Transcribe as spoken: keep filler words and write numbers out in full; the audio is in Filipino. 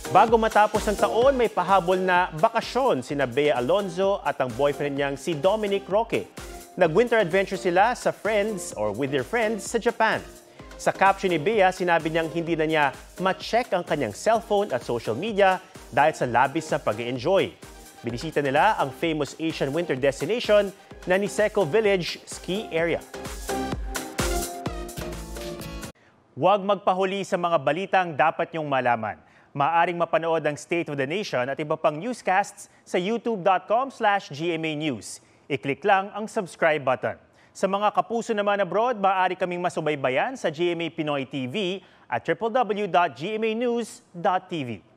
Bago matapos ang taon, may pahabol na bakasyon sina Bea Alonzo at ang boyfriend niyang si Dominique Roque. Nag-winter adventure sila sa friends or with their friends sa Japan. Sa caption ni Bea, sinabi niyang hindi na niya ma-check ang kanyang cellphone at social media dahil sa labis na pag-e-enjoy. Binisita nila ang famous Asian winter destination na Niseko Village Ski Area. Huwag magpahuli sa mga balitang dapat niyong malaman. Maaring mapanood ang State of the Nation at iba pang newscasts sa youtube dot com slash G M A News. I-click lang ang subscribe button. Sa mga kapuso naman abroad, maaari kaming masubaybayan sa G M A Pinoy T V at w w w dot g m a news dot t v.